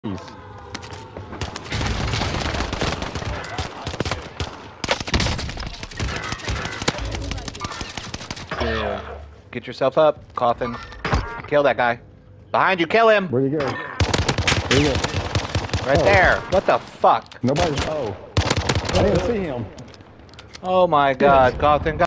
Yeah. Get yourself up, Coffin. Kill that guy. Behind you, kill him! Where'd he go? Where'd he go? Right there. What the fuck? Nobody's. Oh. I didn't see him. Oh my god, Coffin.